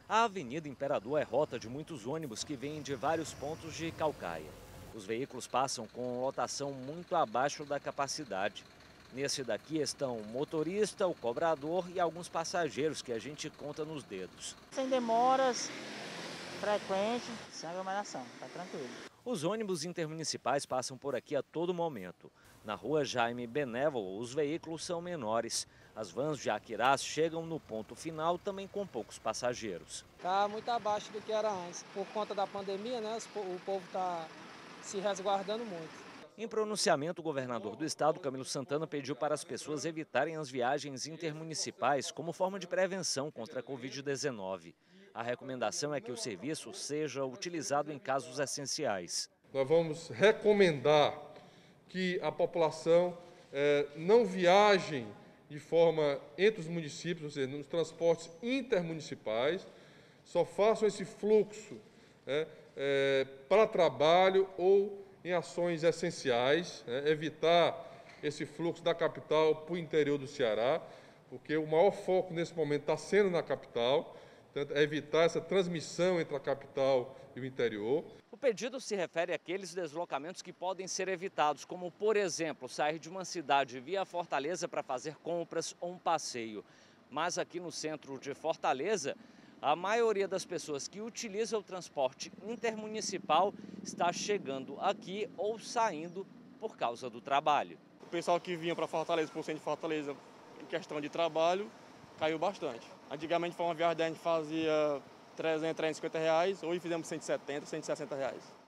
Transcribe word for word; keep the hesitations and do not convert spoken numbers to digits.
A Avenida Imperador é rota de muitos ônibus que vêm de vários pontos de Caucaia. Os veículos passam com lotação muito abaixo da capacidade. Nesse daqui estão o motorista, o cobrador e alguns passageiros que a gente conta nos dedos. Sem demoras, frequente, sem aglomeração, tá tranquilo. Os ônibus intermunicipais passam por aqui a todo momento. Na rua Jaime Benévolo, os veículos são menores. As vans de Aquirás chegam no ponto final também com poucos passageiros. Está muito abaixo do que era antes. Por conta da pandemia, né, o povo está se resguardando muito. Em pronunciamento, o governador do estado, Camilo Santana, pediu para as pessoas evitarem as viagens intermunicipais como forma de prevenção contra a covid dezenove. A recomendação é que o serviço seja utilizado em casos essenciais. Nós vamos recomendar que a população eh, não viaje de forma entre os municípios, ou seja, nos transportes intermunicipais, só façam esse fluxo eh, eh, para trabalho ou em ações essenciais, né, evitar esse fluxo da capital para o interior do Ceará, porque o maior foco nesse momento está sendo na capital, portanto, é evitar essa transmissão entre a capital e o interior. O pedido se refere àqueles deslocamentos que podem ser evitados, como, por exemplo, sair de uma cidade via Fortaleza para fazer compras ou um passeio. Mas aqui no centro de Fortaleza, a maioria das pessoas que utilizam o transporte intermunicipal está chegando aqui ou saindo por causa do trabalho. O pessoal que vinha para Fortaleza, por centro de Fortaleza, em questão de trabalho, caiu bastante. Antigamente, foi uma viagem que a gente fazia trezentos, trezentos e cinquenta reais, hoje fizemos cento e setenta, cento e sessenta reais.